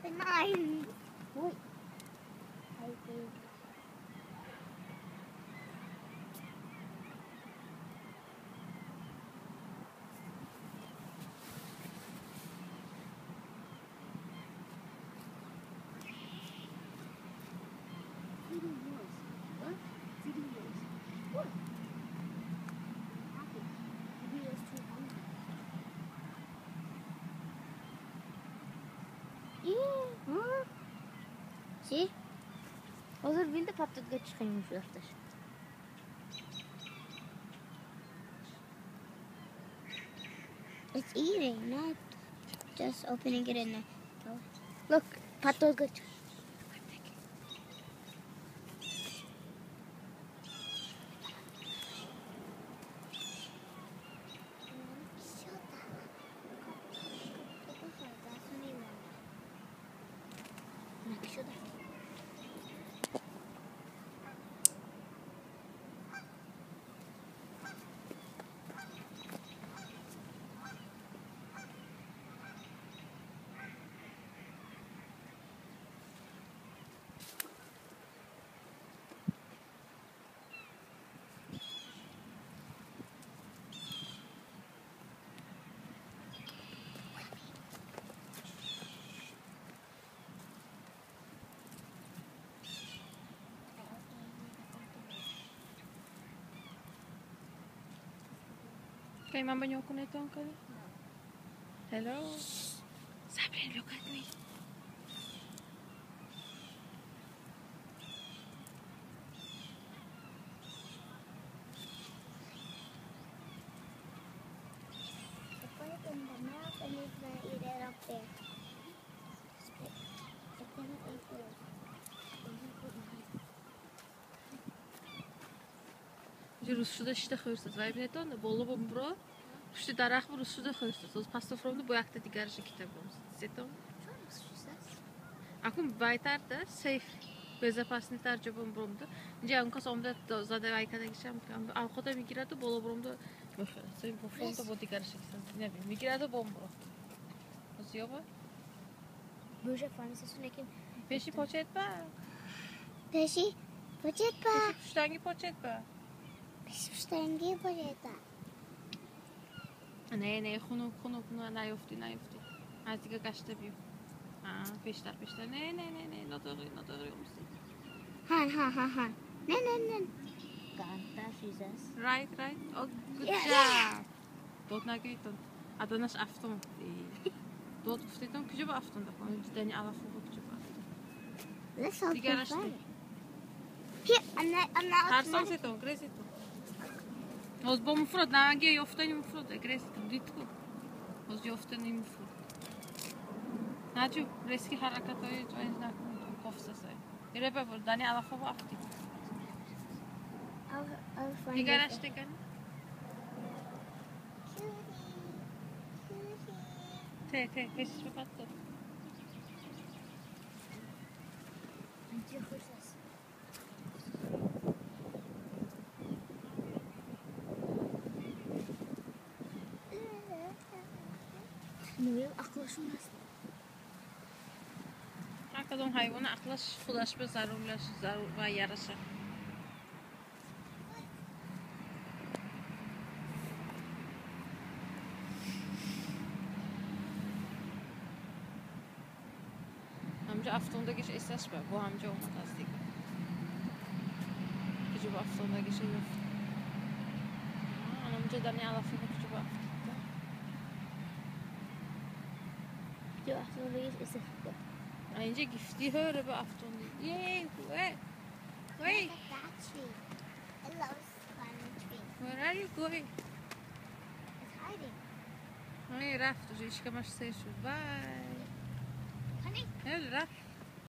Nein. Ui. Okay. See? Hazır bin de patlatıcı çıkıyormuş arkadaş. It's eating, not just opening it in there. Look, patlatıcı. Kay mama niyo ako nito, Uncle. Hello. Sabrina, look at me. Put it in the mouth and he's gonna eat it up there. It's gonna eat it. Rusçuda işte xörsüz. Vay bir eton da bolu bombro. Püştü daraq bu Rusçuda xörsüz. Oz pastofromda bu yakta digarışı kitabımız. Setom. Akun baytar da safe. Безопасный таржа бомбромда. Нje он косомда задавай kada gişem. Alxoda migrado bolu bombromda. Safe bombромда bu digarışı kitabı. Ne bileyim. Migrado bombro. Oz yoba. Böyle fanısını kim? Peşi poçet ba. Peşi poçet ba. Peşi püştangi poçet ba. Pişmiştengi poçet ba. Ne خونو نیافتی از دیگه گشته بیو بیشتر نه نداری امسی Han. Ne. Kanta Jesus. right oh good job dort nageyton adanas afton dort ufteton küçük afton da kon deni ala fugu küçük afton Let's hope diğer for işte Here, I'm not. her son seton greseton oz bom frod nage yoftani frod greseton ditku oz yoftani frod Nacu, riski harakatoyu join nakon kofsase. Irebe bol dani ala fugu afti I'll find diğer it. işte kan te peşiş battı Ne aklaşılmaz. Hakikaten hayvanı aklaş, xudaşma zarurlaş, zarur ve yarasa. Amca aftondaki şey esas var. Bu amca olmadı aslında. Küçük aftondaki şey yok. Amca da ne alafı küçük afton. Du aklaşılmaz ise. Aynı gifti höre bu afton. Yay, wait. That tree. I love climbing trees. Where are you going? It's hiding. Hey, رفت. إيش كمان شيء شو. Bye. Honey. يلا رفت.